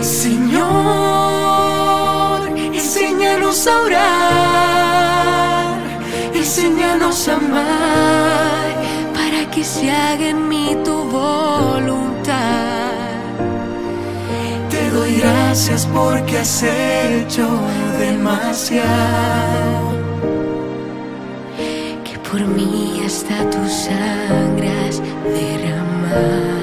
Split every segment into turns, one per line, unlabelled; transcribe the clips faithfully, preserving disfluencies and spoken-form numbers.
Señor, enséñanos a orar, enséñanos a amar, para que se haga en mí tu voluntad. Te doy gracias porque has hecho demasiado, que por mí hasta tu sangre has derramado.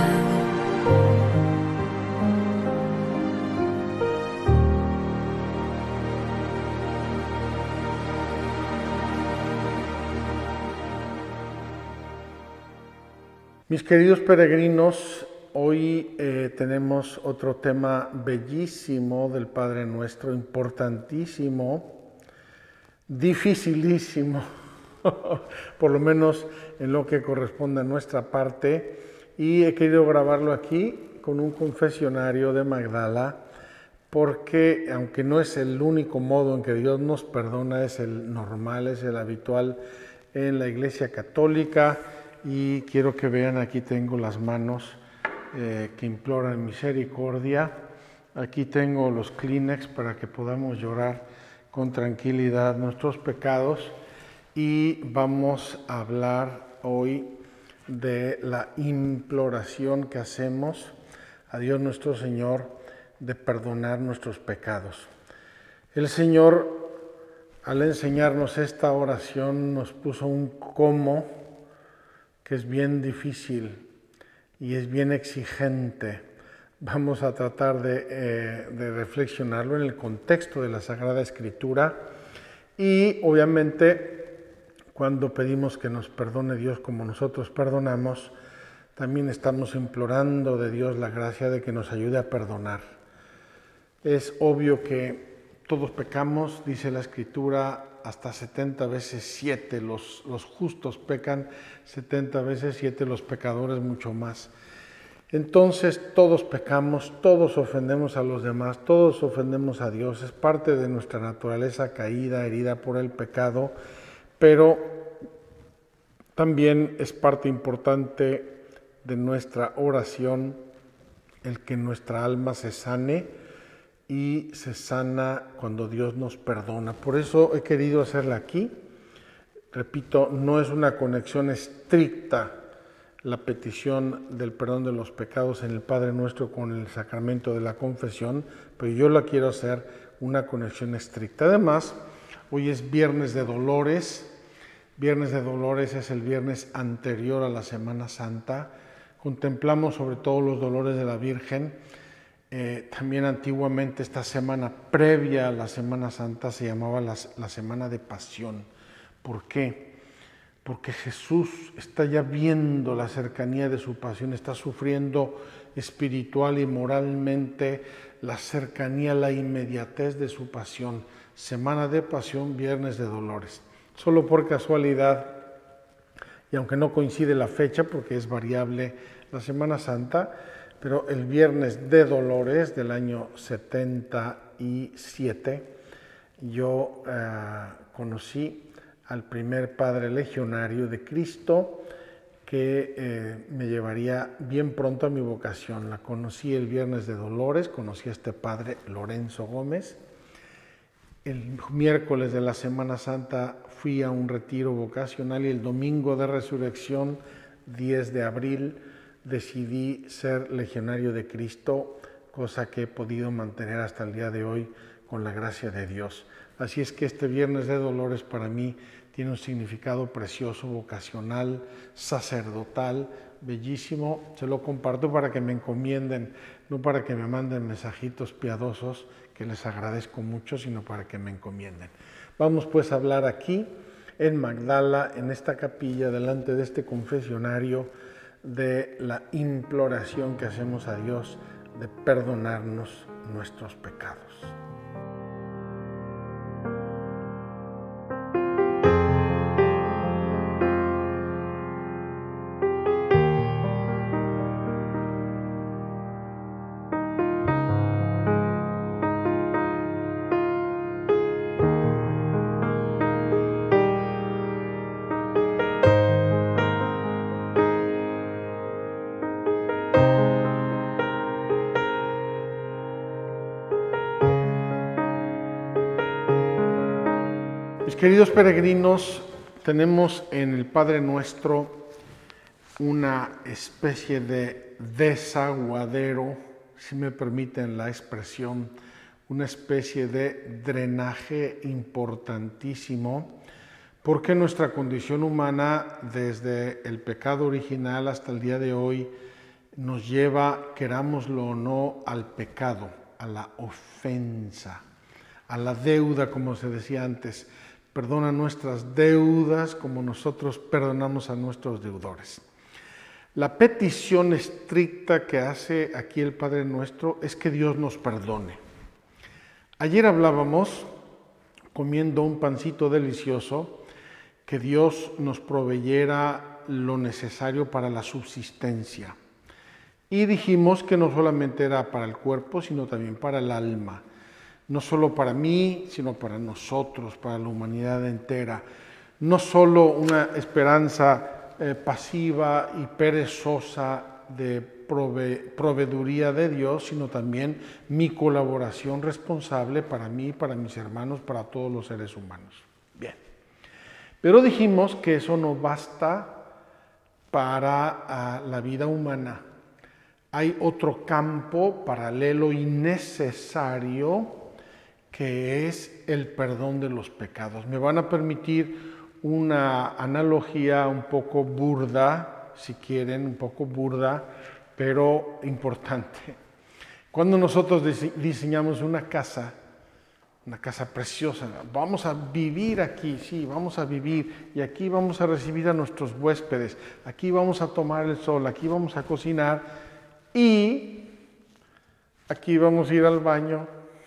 Mis queridos peregrinos, hoy eh, tenemos otro tema bellísimo del Padre Nuestro, importantísimo, dificilísimo, por lo menos en lo que corresponde a nuestra parte, y he querido grabarlo aquí con un confesionario de Magdala, porque aunque no es el único modo en que Dios nos perdona, es el normal, es el habitual en la Iglesia Católica. Y quiero que vean, aquí tengo las manos eh, que imploran misericordia. Aquí tengo los Kleenex para que podamos llorar con tranquilidad nuestros pecados. Y vamos a hablar hoy de la imploración que hacemos a Dios nuestro Señor de perdonar nuestros pecados. El Señor, al enseñarnos esta oración, nos puso un cómo que es bien difícil y es bien exigente. Vamos a tratar de, eh, de reflexionarlo en el contexto de la Sagrada Escritura y obviamente cuando pedimos que nos perdone Dios como nosotros perdonamos, también estamos implorando de Dios la gracia de que nos ayude a perdonar. Es obvio que todos pecamos, dice la Escritura, hasta setenta veces siete, los, los justos pecan setenta veces siete, los pecadores mucho más. Entonces todos pecamos, todos ofendemos a los demás, todos ofendemos a Dios, es parte de nuestra naturaleza caída, herida por el pecado, pero también es parte importante de nuestra oración el que nuestra alma se sane, y se sana cuando Dios nos perdona. Por eso he querido hacerla aquí. Repito, no es una conexión estricta la petición del perdón de los pecados en el Padre Nuestro con el sacramento de la confesión, pero yo la quiero hacer una conexión estricta. Además, hoy es Viernes de Dolores. Viernes de Dolores es el viernes anterior a la Semana Santa. Contemplamos sobre todo los dolores de la Virgen. Eh, también antiguamente esta semana previa a la Semana Santa se llamaba la, la Semana de Pasión. ¿Por qué? Porque Jesús está ya viendo la cercanía de su pasión, está sufriendo espiritual y moralmente la cercanía, la inmediatez de su pasión. Semana de Pasión, Viernes de Dolores. Solo por casualidad, y aunque no coincide la fecha porque es variable la Semana Santa, pero el Viernes de Dolores del año setenta y siete, yo eh, conocí al primer padre legionario de Cristo que eh, me llevaría bien pronto a mi vocación. La conocí el Viernes de Dolores, conocí a este padre Lorenzo Gómez. El miércoles de la Semana Santa fui a un retiro vocacional y el domingo de Resurrección, diez de abril, decidí ser legionario de Cristo, cosa que he podido mantener hasta el día de hoy con la gracia de Dios. Así es que este Viernes de Dolores para mí tiene un significado precioso, vocacional, sacerdotal, bellísimo. Se lo comparto para que me encomienden, no para que me manden mensajitos piadosos, que les agradezco mucho, sino para que me encomienden. Vamos pues a hablar aquí, en Magdala, en esta capilla, delante de este confesionario, de la imploración que hacemos a Dios de perdonarnos nuestros pecados. Queridos peregrinos, tenemos en el Padre Nuestro una especie de desaguadero, si me permiten la expresión, una especie de drenaje importantísimo, porque nuestra condición humana, desde el pecado original hasta el día de hoy, nos lleva, querámoslo o no, al pecado, a la ofensa, a la deuda, como se decía antes. Perdona nuestras deudas como nosotros perdonamos a nuestros deudores. La petición estricta que hace aquí el Padre Nuestro es que Dios nos perdone. Ayer hablábamos, comiendo un pancito delicioso, que Dios nos proveyera lo necesario para la subsistencia. Y dijimos que no solamente era para el cuerpo, sino también para el alma. No solo para mí, sino para nosotros, para la humanidad entera. No solo una esperanza eh, pasiva y perezosa de prove proveeduría de Dios, sino también mi colaboración responsable para mí, para mis hermanos, para todos los seres humanos. Bien. Pero dijimos que eso no basta para uh, la vida humana. Hay otro campo paralelo y necesario que es el perdón de los pecados. Me van a permitir una analogía un poco burda, si quieren, un poco burda, pero importante. Cuando nosotros diseñamos una casa, una casa preciosa, vamos a vivir aquí, sí, vamos a vivir, y aquí vamos a recibir a nuestros huéspedes, aquí vamos a tomar el sol, aquí vamos a cocinar, y aquí vamos a ir al baño.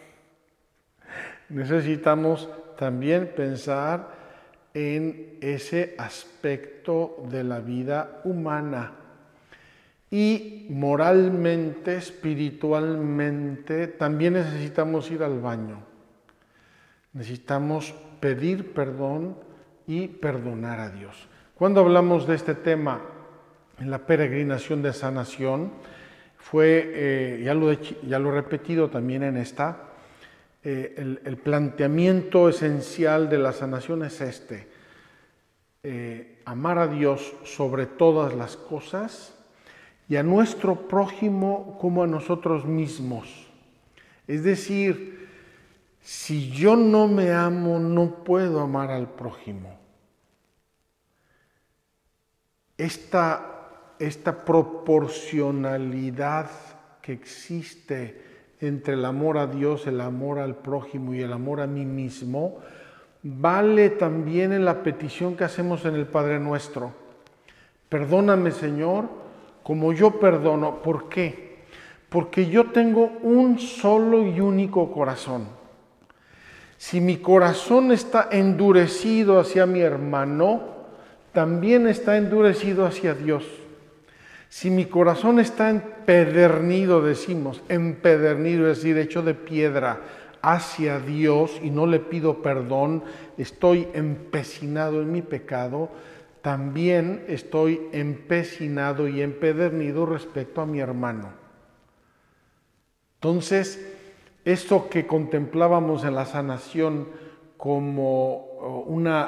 Necesitamos también pensar en ese aspecto de la vida humana y moralmente, espiritualmente, también necesitamos ir al baño. Necesitamos pedir perdón y perdonar a Dios. Cuando hablamos de este tema en la peregrinación de sanación, fue, eh, ya, lo he, ya lo he repetido también en esta, Eh, el, el planteamiento esencial de la sanación es este: eh, amar a Dios sobre todas las cosas y a nuestro prójimo como a nosotros mismos. Es decir, si yo no me amo, no puedo amar al prójimo. Esta, esta proporcionalidad que existe entre el amor a Dios, el amor al prójimo y el amor a mí mismo, vale también en la petición que hacemos en el Padre Nuestro. Perdóname, Señor, como yo perdono. ¿Por qué? Porque yo tengo un solo y único corazón. Si mi corazón está endurecido hacia mi hermano, también está endurecido hacia Dios. Si mi corazón está empedernido, decimos, empedernido, es decir, hecho de piedra hacia Dios y no le pido perdón, estoy empecinado en mi pecado, también estoy empecinado y empedernido respecto a mi hermano. Entonces, esto que contemplábamos en la sanación como una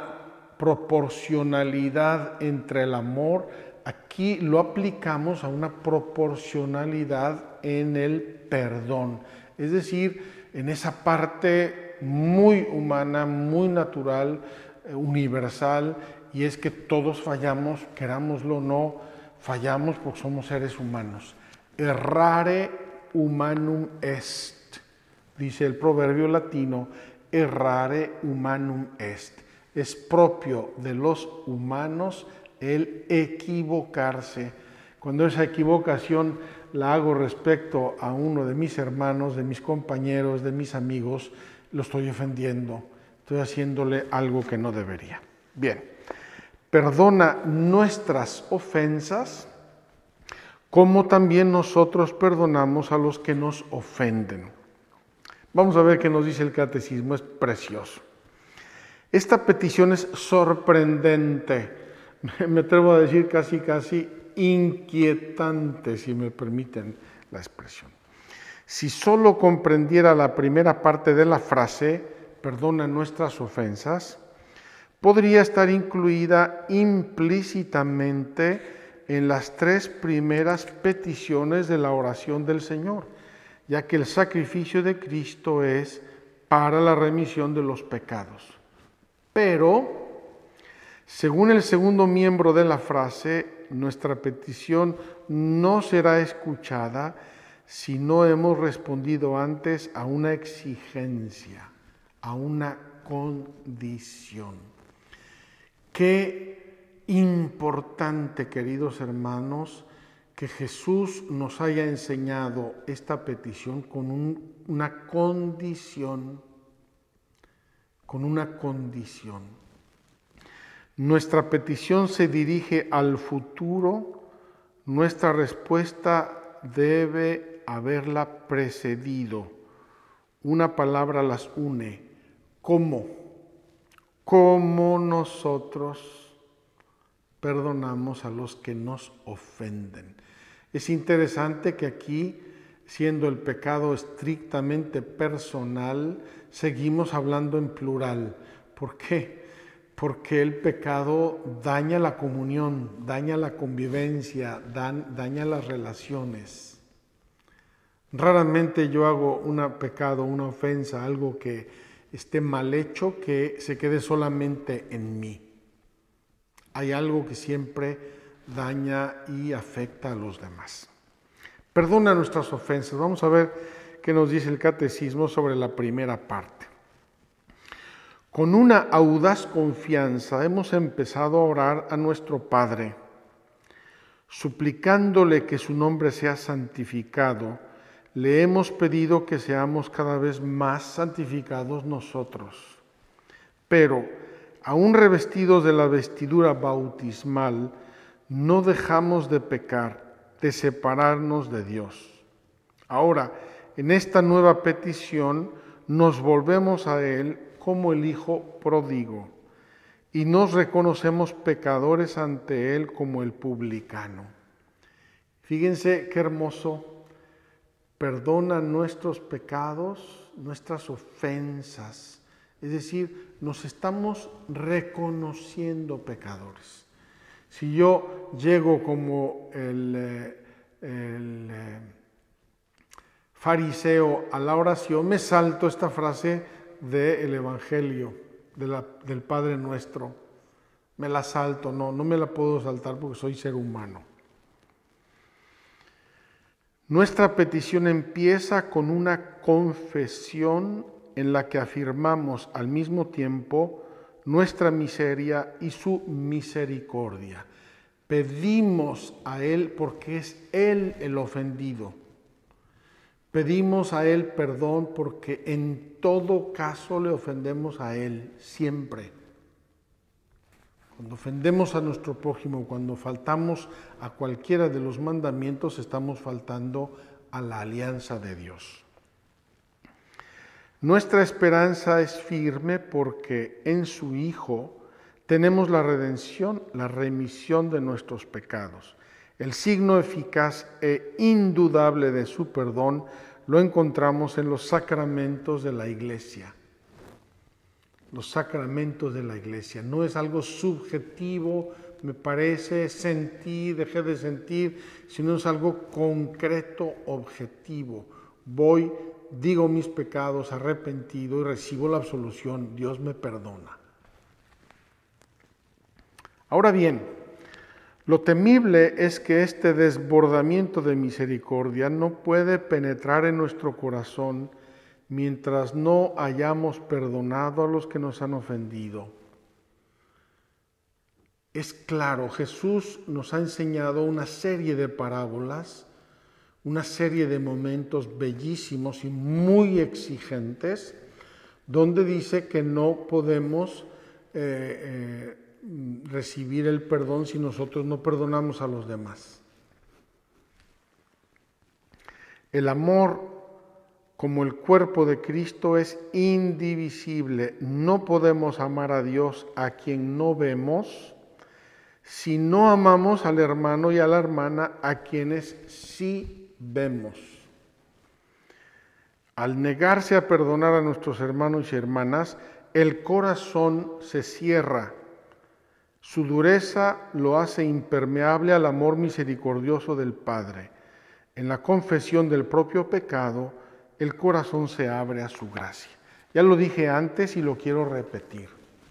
proporcionalidad entre el amor, aquí lo aplicamos a una proporcionalidad en el perdón, es decir, en esa parte muy humana, muy natural, universal, y es que todos fallamos, querámoslo o no, fallamos porque somos seres humanos. Errare humanum est, dice el proverbio latino, errare humanum est. Es propio de los humanos el equivocarse. Cuando esa equivocación la hago respecto a uno de mis hermanos, de mis compañeros, de mis amigos, lo estoy ofendiendo, estoy haciéndole algo que no debería. Bien, perdona nuestras ofensas, como también nosotros perdonamos a los que nos ofenden. Vamos a ver qué nos dice el catecismo, es precioso. Esta petición es sorprendente. Me atrevo a decir casi, casi inquietante, si me permiten la expresión. Si solo comprendiera la primera parte de la frase, perdona nuestras ofensas, podría estar incluida implícitamente en las tres primeras peticiones de la oración del Señor, ya que el sacrificio de Cristo es para la remisión de los pecados. Pero, según el segundo miembro de la frase, nuestra petición no será escuchada si no hemos respondido antes a una exigencia, a una condición. Qué importante, queridos hermanos, que Jesús nos haya enseñado esta petición con un, una condición, con una condición. Nuestra petición se dirige al futuro, nuestra respuesta debe haberla precedido. Una palabra las une. ¿Cómo? ¿Cómo nosotros perdonamos a los que nos ofenden? Es interesante que aquí, siendo el pecado estrictamente personal, seguimos hablando en plural. ¿Por qué? Porque el pecado daña la comunión, daña la convivencia, dan, daña las relaciones. Raramente yo hago un pecado, una ofensa, algo que esté mal hecho, que se quede solamente en mí. Hay algo que siempre daña y afecta a los demás. Perdona nuestras ofensas. Vamos a ver qué nos dice el Catecismo sobre la primera parte. Con una audaz confianza hemos empezado a orar a nuestro Padre, suplicándole que su nombre sea santificado. Le hemos pedido que seamos cada vez más santificados nosotros. Pero, aún revestidos de la vestidura bautismal, no dejamos de pecar, de separarnos de Dios. Ahora, en esta nueva petición, nos volvemos a Él como el Hijo pródigo y nos reconocemos pecadores ante Él como el publicano. Fíjense qué hermoso. Perdona nuestros pecados, nuestras ofensas. Es decir, nos estamos reconociendo pecadores. Si yo llego como el, el eh, fariseo a la oración, me salto esta frase del Evangelio, de la, del Padre Nuestro. Me la salto, no, no me la puedo saltar porque soy ser humano. Nuestra petición empieza con una confesión en la que afirmamos al mismo tiempo nuestra miseria y su misericordia. Pedimos a Él porque es Él el ofendido. Pedimos a Él perdón porque en todo caso le ofendemos a Él, siempre. Cuando ofendemos a nuestro prójimo, cuando faltamos a cualquiera de los mandamientos, estamos faltando a la alianza de Dios. Nuestra esperanza es firme porque en su Hijo tenemos la redención, la remisión de nuestros pecados. El signo eficaz e indudable de su perdón lo encontramos en los sacramentos de la Iglesia. Los sacramentos de la Iglesia. No es algo subjetivo, me parece, sentí, dejé de sentir, sino es algo concreto, objetivo. Voy, digo mis pecados, arrepentido y recibo la absolución. Dios me perdona. Ahora bien, lo temible es que este desbordamiento de misericordia no puede penetrar en nuestro corazón mientras no hayamos perdonado a los que nos han ofendido. Es claro, Jesús nos ha enseñado una serie de parábolas, una serie de momentos bellísimos y muy exigentes, donde dice que no podemos eh, eh, recibir el perdón si nosotros no perdonamos a los demás. El amor como el cuerpo de Cristo es indivisible. No podemos amar a Dios a quien no vemos si no amamos al hermano y a la hermana a quienes sí vemos. Al negarse a perdonar a nuestros hermanos y hermanas, el corazón se cierra, su dureza lo hace impermeable al amor misericordioso del Padre. En la confesión del propio pecado, el corazón se abre a su gracia. Ya lo dije antes y lo quiero repetir.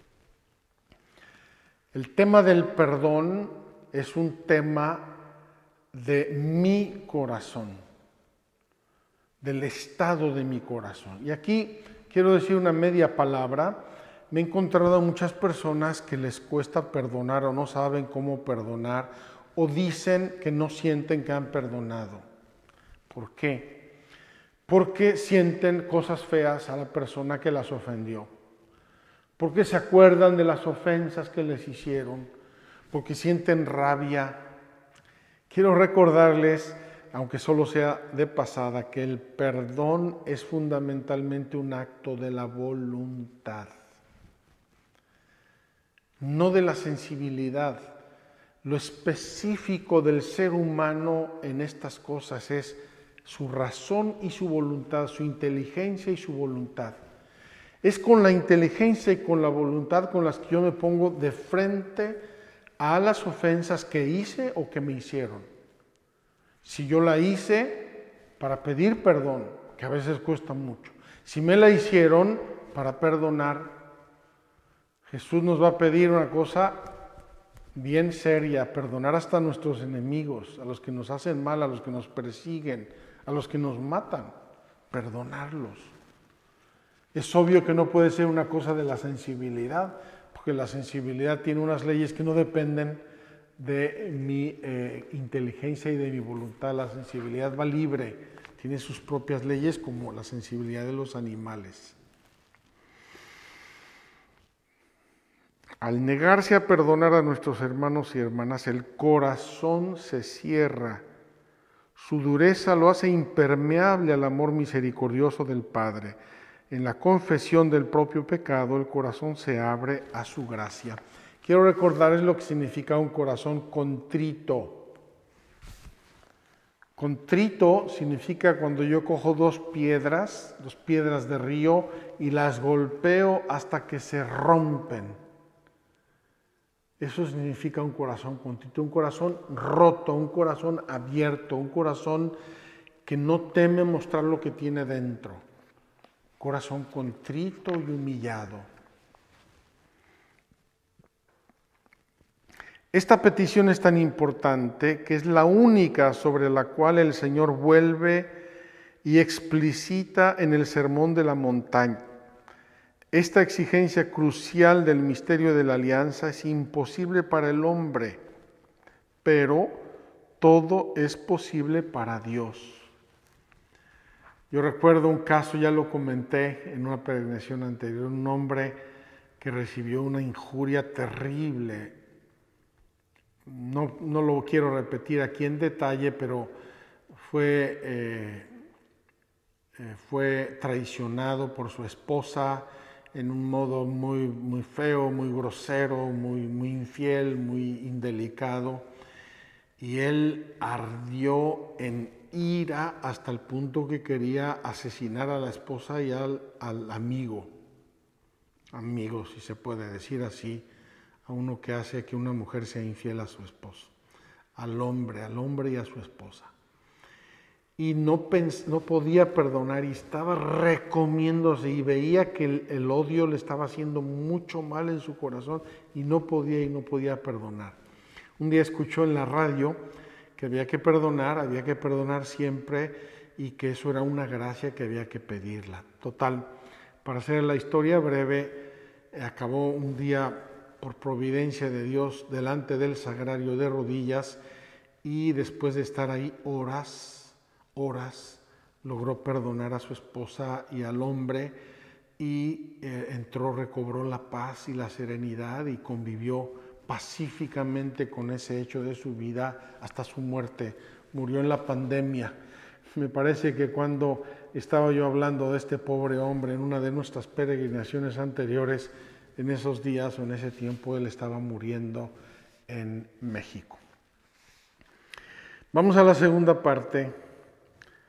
El tema del perdón es un tema de mi corazón, del estado de mi corazón. Y aquí quiero decir una media palabra. Me he encontrado a muchas personas que les cuesta perdonar o no saben cómo perdonar o dicen que no sienten que han perdonado. ¿Por qué? Porque sienten cosas feas a la persona que las ofendió. Porque se acuerdan de las ofensas que les hicieron. Porque sienten rabia. Quiero recordarles, aunque solo sea de pasada, que el perdón es fundamentalmente un acto de la voluntad, no de la sensibilidad. Lo específico del ser humano en estas cosas es su razón y su voluntad, su inteligencia y su voluntad. Es con la inteligencia y con la voluntad con las que yo me pongo de frente a las ofensas que hice o que me hicieron. Si yo la hice para pedir perdón, que a veces cuesta mucho. Si me la hicieron para perdonar, Jesús nos va a pedir una cosa bien seria, perdonar hasta a nuestros enemigos, a los que nos hacen mal, a los que nos persiguen, a los que nos matan, perdonarlos. Es obvio que no puede ser una cosa de la sensibilidad, porque la sensibilidad tiene unas leyes que no dependen de mi eh, inteligencia y de mi voluntad. La sensibilidad va libre, tiene sus propias leyes como la sensibilidad de los animales. Al negarse a perdonar a nuestros hermanos y hermanas, el corazón se cierra. Su dureza lo hace impermeable al amor misericordioso del Padre. En la confesión del propio pecado, el corazón se abre a su gracia. Quiero recordarles lo que significa un corazón contrito. Contrito significa cuando yo cojo dos piedras, dos piedras de río, y las golpeo hasta que se rompen. Eso significa un corazón contrito, un corazón roto, un corazón abierto, un corazón que no teme mostrar lo que tiene dentro. Corazón contrito y humillado. Esta petición es tan importante que es la única sobre la cual el Señor vuelve y explicita en el Sermón de la Montaña. Esta exigencia crucial del misterio de la alianza es imposible para el hombre, pero todo es posible para Dios. Yo recuerdo un caso, ya lo comenté en una peregrinación anterior, un hombre que recibió una injuria terrible. No, no lo quiero repetir aquí en detalle, pero fue, eh, eh, fue traicionado por su esposa en un modo muy, muy feo, muy grosero, muy, muy infiel, muy indelicado. Y él ardió en ira hasta el punto que quería asesinar a la esposa y al, al amigo, amigo, si se puede decir así, a uno que hace que una mujer sea infiel a su esposo, al hombre, al hombre y a su esposa. Y no, pens- no podía perdonar y estaba recomiéndose y veía que el, el odio le estaba haciendo mucho mal en su corazón y no podía y no podía perdonar. Un día escuchó en la radio que había que perdonar, había que perdonar siempre y que eso era una gracia que había que pedirla. Total, para hacer la historia breve, acabó un día por providencia de Dios delante del sagrario de rodillas y después de estar ahí horas, horas, logró perdonar a su esposa y al hombre y eh, entró, recobró la paz y la serenidad y convivió pacíficamente con ese hecho de su vida hasta su muerte. Murió en la pandemia. Me parece que cuando estaba yo hablando de este pobre hombre en una de nuestras peregrinaciones anteriores, en esos días o en ese tiempo él estaba muriendo en México. Vamos a la segunda parte.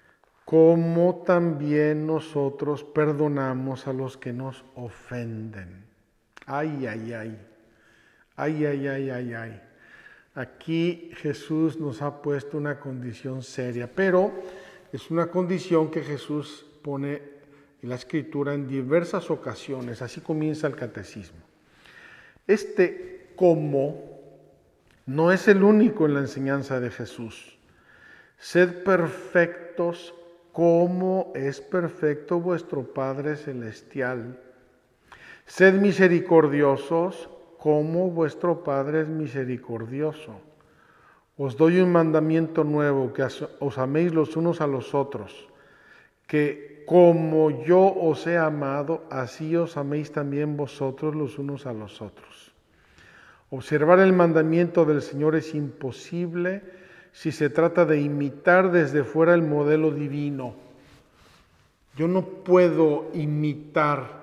como también nosotros perdonamos a los que nos ofenden. Ay, ay, ay, ay, ay, ay, ay, ay. Aquí Jesús nos ha puesto una condición seria, pero es una condición que Jesús pone en la Escritura en diversas ocasiones. Así comienza el catecismo. Este cómo no es el único en la enseñanza de Jesús. Sed perfectos como es perfecto vuestro Padre Celestial. Sed misericordiosos como vuestro Padre es misericordioso. Os doy un mandamiento nuevo, que os améis los unos a los otros, que como yo os he amado, así os améis también vosotros los unos a los otros. Observar el mandamiento del Señor es imposible si se trata de imitar desde fuera el modelo divino. Yo no puedo imitar,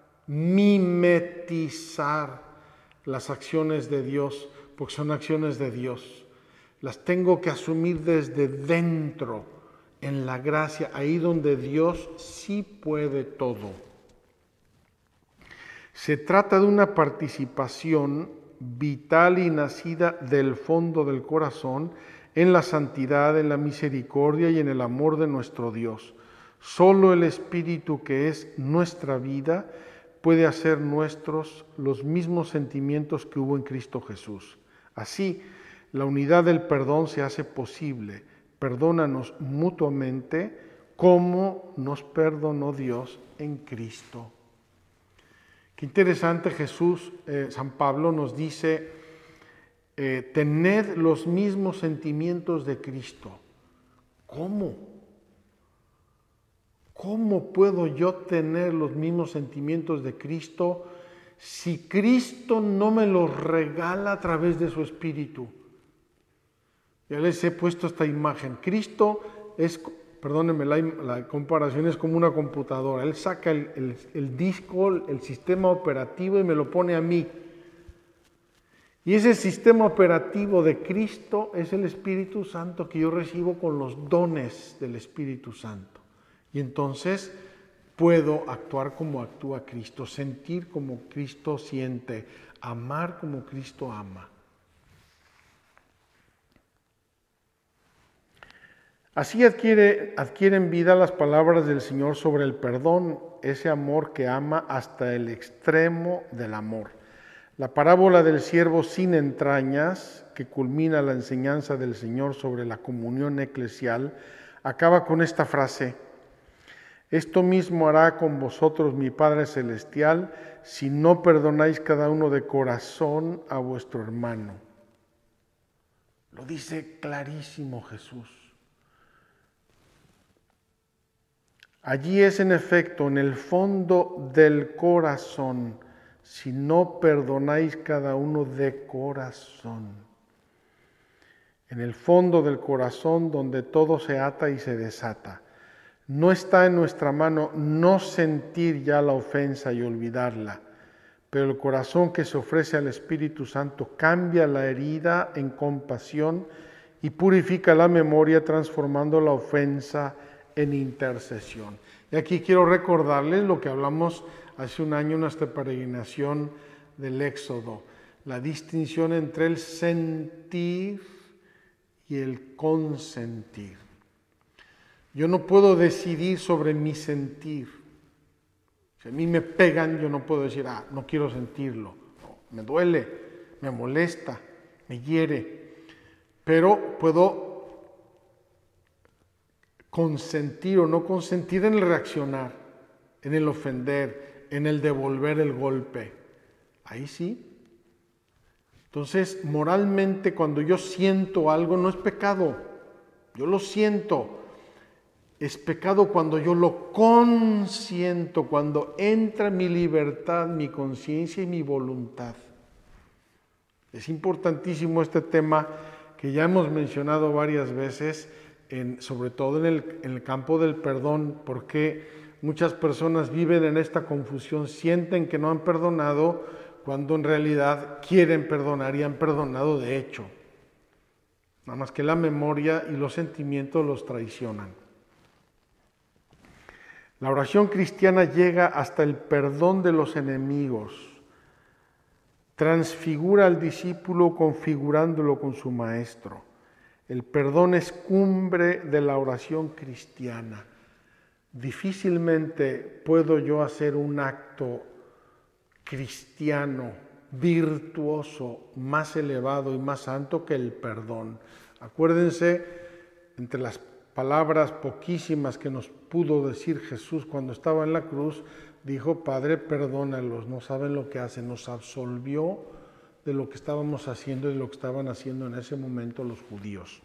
mimetizar las acciones de Dios, porque son acciones de Dios. Las tengo que asumir desde dentro, en la gracia, ahí donde Dios sí puede todo. Se trata de una participación vital y nacida del fondo del corazón en la santidad, en la misericordia y en el amor de nuestro Dios. Solo el Espíritu, que es nuestra vida, puede hacer nuestros los mismos sentimientos que hubo en Cristo Jesús. Así, la unidad del perdón se hace posible. Perdónanos mutuamente como nos perdonó Dios en Cristo. Qué interesante, Jesús, eh, San Pablo nos dice, eh, tened los mismos sentimientos de Cristo. ¿Cómo? ¿Cómo puedo yo tener los mismos sentimientos de Cristo si Cristo no me los regala a través de su Espíritu? Ya les he puesto esta imagen. Cristo es, perdónenme, la, la comparación es como una computadora. Él saca el, el, el disco, el sistema operativo y me lo pone a mí. Y ese sistema operativo de Cristo es el Espíritu Santo que yo recibo con los dones del Espíritu Santo. Y entonces puedo actuar como actúa Cristo, sentir como Cristo siente, amar como Cristo ama. Así adquiere, adquieren vida las palabras del Señor sobre el perdón, ese amor que ama hasta el extremo del amor. La parábola del siervo sin entrañas, que culmina la enseñanza del Señor sobre la comunión eclesial, acaba con esta frase: esto mismo hará con vosotros mi Padre Celestial, si no perdonáis cada uno de corazón a vuestro hermano. Lo dice clarísimo Jesús. Allí es en efecto, en el fondo del corazón, si no perdonáis cada uno de corazón. En el fondo del corazón donde todo se ata y se desata. No está en nuestra mano no sentir ya la ofensa y olvidarla, pero el corazón que se ofrece al Espíritu Santo cambia la herida en compasión y purifica la memoria, transformando la ofensa en intercesión. Y aquí quiero recordarles lo que hablamos hace un año en nuestra peregrinación del Éxodo, la distinción entre el sentir y el consentir. Yo no puedo decidir sobre mi sentir. Si a mí me pegan, yo no puedo decir, ah, no quiero sentirlo. No, me duele, me molesta, me hiere. Pero puedo consentir o no consentir en el reaccionar, en el ofender, en el devolver el golpe. Ahí sí. Entonces, moralmente, cuando yo siento algo, no es pecado. Yo lo siento. Es pecado cuando yo lo consiento, cuando entra mi libertad, mi conciencia y mi voluntad. Es importantísimo este tema que ya hemos mencionado varias veces, en, sobre todo en el, en el campo del perdón, porque muchas personas viven en esta confusión, sienten que no han perdonado cuando en realidad quieren perdonar y han perdonado de hecho. Nada más que la memoria y los sentimientos los traicionan. La oración cristiana llega hasta el perdón de los enemigos. Transfigura al discípulo configurándolo con su maestro. El perdón es cumbre de la oración cristiana. Difícilmente puedo yo hacer un acto cristiano, virtuoso, más elevado y más santo que el perdón. Acuérdense, entre las palabras poquísimas que nos pudo decir Jesús cuando estaba en la cruz, dijo: Padre, perdónalos, no saben lo que hacen. Nos absolvió de lo que estábamos haciendo y de lo que estaban haciendo en ese momento los judíos.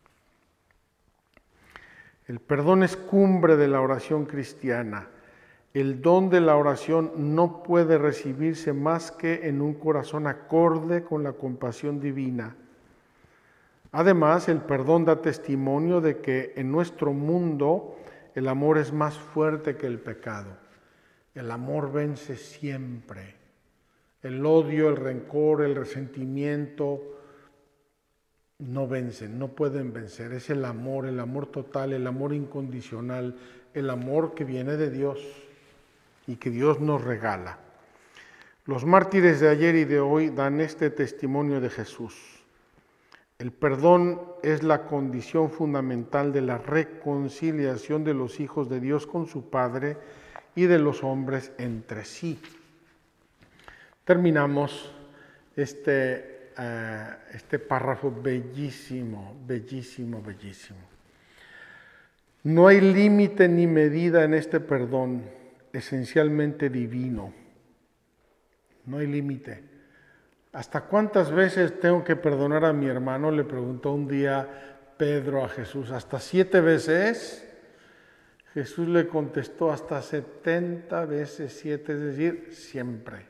El perdón es cumbre de la oración cristiana. El don de la oración no puede recibirse más que en un corazón acorde con la compasión divina. Además, el perdón da testimonio de que en nuestro mundo el amor es más fuerte que el pecado. El amor vence siempre. El odio, el rencor, el resentimiento no vencen, no pueden vencer. Es el amor, el amor total, el amor incondicional, el amor que viene de Dios y que Dios nos regala. Los mártires de ayer y de hoy dan este testimonio de Jesús. El perdón es la condición fundamental de la reconciliación de los hijos de Dios con su Padre y de los hombres entre sí. Terminamos este, uh, este párrafo bellísimo, bellísimo, bellísimo. No hay límite ni medida en este perdón, esencialmente divino. No hay límite. ¿Hasta cuántas veces tengo que perdonar a mi hermano?, le preguntó un día Pedro a Jesús. ¿Hasta siete veces? Jesús le contestó: hasta setenta veces siete, es decir, siempre.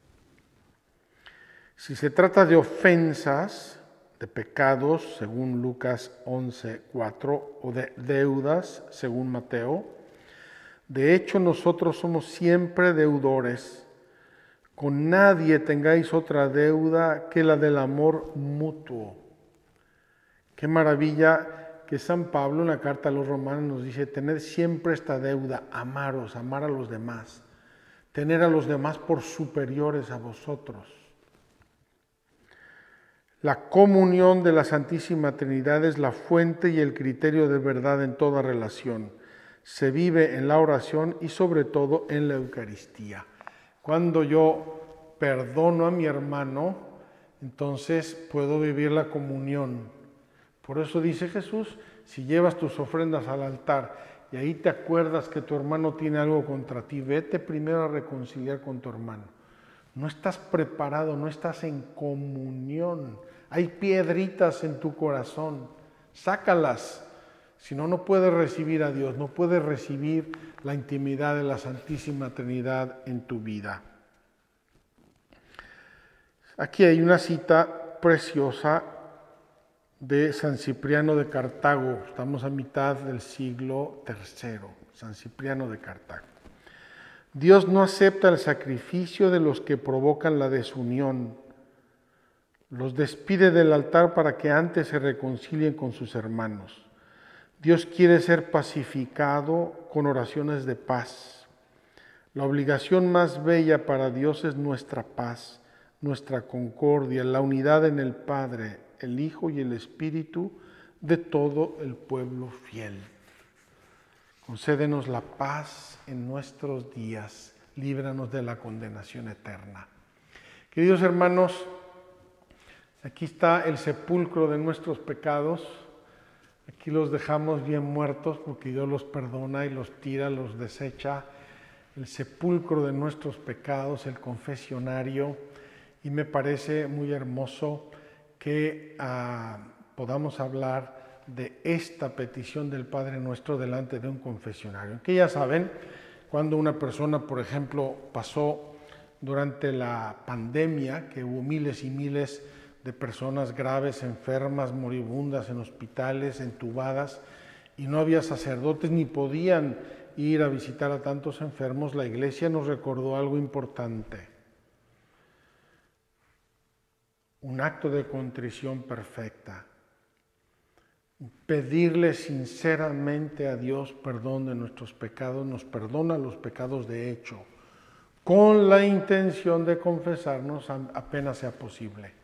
Si se trata de ofensas, de pecados, según Lucas once, cuatro, o de deudas, según Mateo, de hecho nosotros somos siempre deudores. Con nadie tengáis otra deuda que la del amor mutuo. Qué maravilla que San Pablo en la carta a los romanos nos dice: tened siempre esta deuda, amaros, amar a los demás, tener a los demás por superiores a vosotros. La comunión de la Santísima Trinidad es la fuente y el criterio de verdad en toda relación. Se vive en la oración y sobre todo en la Eucaristía. Cuando yo perdono a mi hermano, entonces puedo vivir la comunión. Por eso dice Jesús: si llevas tus ofrendas al altar y ahí te acuerdas que tu hermano tiene algo contra ti, vete primero a reconciliar con tu hermano. No estás preparado, no estás en comunión. Hay piedritas en tu corazón, sácalas. Si no, no puedes recibir a Dios, no puedes recibir la intimidad de la Santísima Trinidad en tu vida. Aquí hay una cita preciosa de San Cipriano de Cartago. Estamos a mitad del siglo tercero, San Cipriano de Cartago. Dios no acepta el sacrificio de los que provocan la desunión. Los despide del altar para que antes se reconcilien con sus hermanos. Dios quiere ser pacificado con oraciones de paz. La obligación más bella para Dios es nuestra paz, nuestra concordia, la unidad en el Padre, el Hijo y el Espíritu de todo el pueblo fiel. Concédenos la paz en nuestros días, líbranos de la condenación eterna. Queridos hermanos, aquí está el sepulcro de nuestros pecados. Aquí los dejamos bien muertos porque Dios los perdona y los tira, los desecha. El sepulcro de nuestros pecados, el confesionario. Y me parece muy hermoso que uh, podamos hablar de esta petición del Padre Nuestro delante de un confesionario. Que ya saben, cuando una persona, por ejemplo, pasó durante la pandemia, que hubo miles y miles de personas graves, enfermas, moribundas en hospitales, entubadas, y no había sacerdotes ni podían ir a visitar a tantos enfermos, la Iglesia nos recordó algo importante. Un acto de contrición perfecta. pedirle sinceramente a Dios perdón de nuestros pecados, nos perdona los pecados de hecho, con la intención de confesarnos apenas sea posible.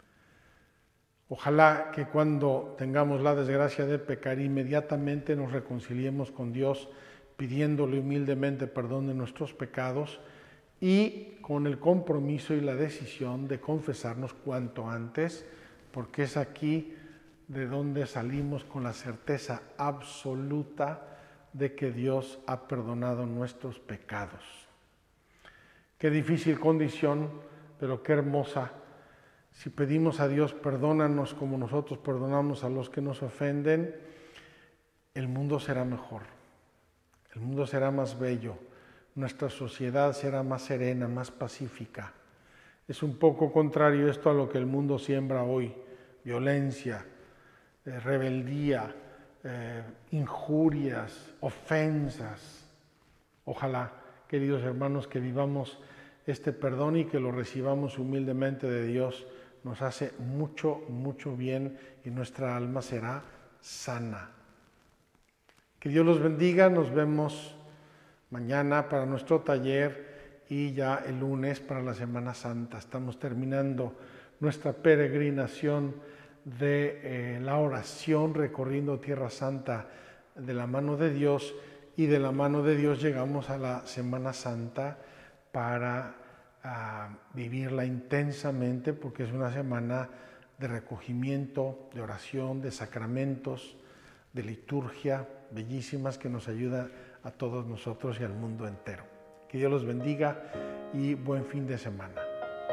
Ojalá que cuando tengamos la desgracia de pecar, inmediatamente nos reconciliemos con Dios, pidiéndole humildemente perdón de nuestros pecados y con el compromiso y la decisión de confesarnos cuanto antes, porque es aquí de donde salimos con la certeza absoluta de que Dios ha perdonado nuestros pecados. Qué difícil condición, pero qué hermosa. Si pedimos a Dios, perdónanos como nosotros perdonamos a los que nos ofenden, el mundo será mejor, el mundo será más bello, nuestra sociedad será más serena, más pacífica. Es un poco contrario esto a lo que el mundo siembra hoy: violencia, eh, rebeldía, eh, injurias, ofensas. Ojalá, queridos hermanos, que vivamos este perdón y que lo recibamos humildemente de Dios. Nos hace mucho, mucho bien y nuestra alma será sana. Que Dios los bendiga. Nos vemos mañana para nuestro taller y ya el lunes para la Semana Santa. Estamos terminando nuestra peregrinación de eh, la oración, recorriendo Tierra Santa de la mano de Dios, y de la mano de Dios llegamos a la Semana Santa para a vivirla intensamente, porque es una semana de recogimiento, de oración, de sacramentos, de liturgia bellísimas que nos ayuda a todos nosotros y al mundo entero. Que Dios los bendiga y buen fin de semana.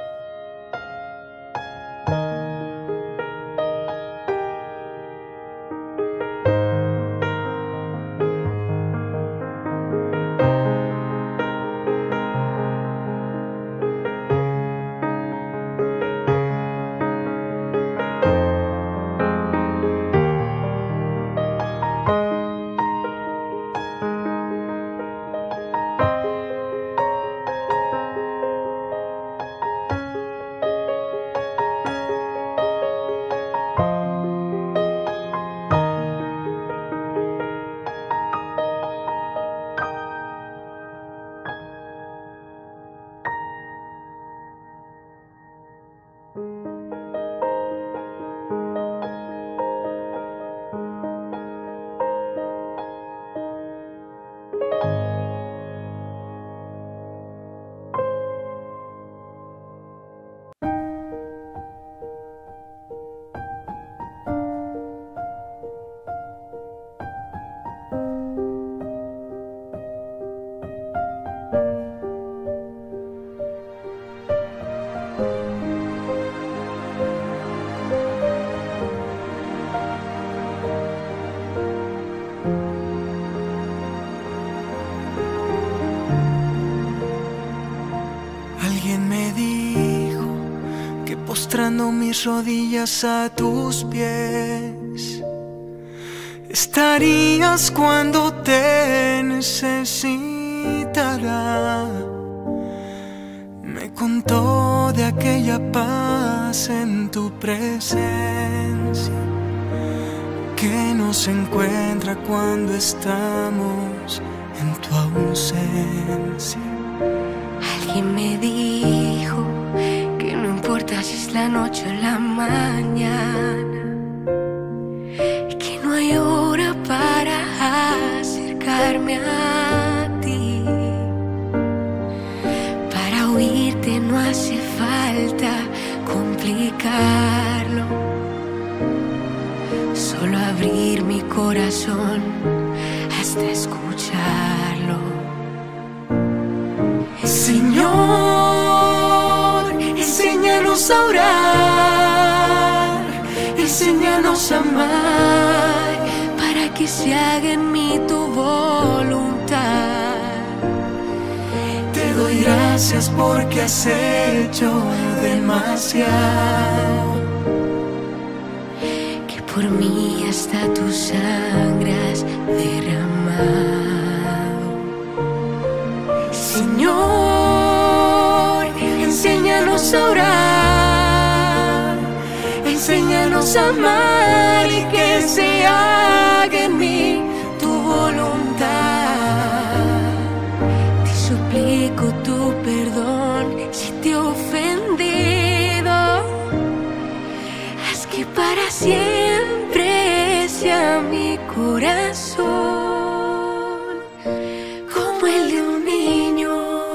Postrando mis rodillas a tus pies, estarías cuando te necesitará. Me contó de aquella paz en tu presencia que nos encuentra cuando estamos en tu ausencia.
Alguien me dijo que no importa si es la noche o la mañana, que no hay hora para acercarme a ti. Para oírte no hace falta complicarlo, solo abrir mi corazón hasta escucharlo.
Señor, enséñanos a orar, enséñanos a amar, para que se haga en mí tu voluntad. Te doy gracias porque has hecho demasiado,
que por mí hasta tu sangre has derramado.
Señor, enséñanos a orar, enséñanos a amar, y que que se haga en mí tu voluntad.
Te suplico tu perdón si te he ofendido. Haz que para siempre sea mi corazón como el de un niño.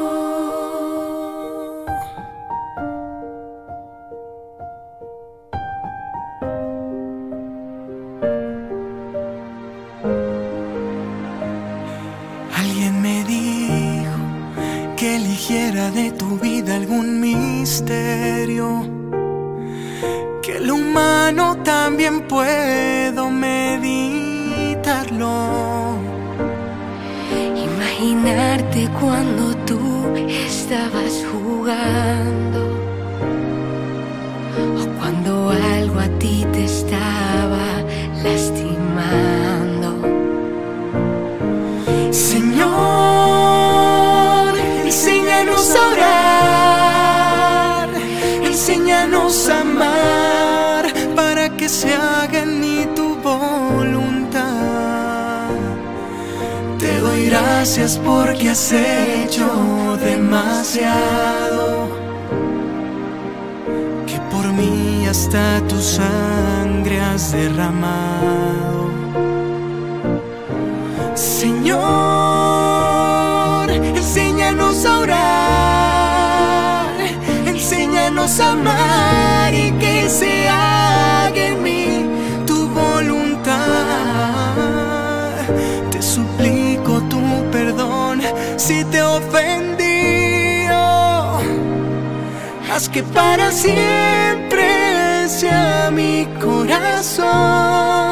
Alguien me dijo que eligiera de tu vida algún misterio, que lo humano también puedo meditarlo.
Imaginarte cuando tú estabas jugando, o cuando algo a ti te estaba lastimando.
Señor, enséñanos a orar, enséñanos a amar, para que se haga en mí tu voluntad. Te doy gracias porque has hecho demasiado, que por mí hasta tu sangre has derramado. Señor, enséñanos a orar, enséñanos a amar, y que se haga en mí tu voluntad. Te suplico tu perdón si te he ofendido. Haz que para siempre sea mi corazón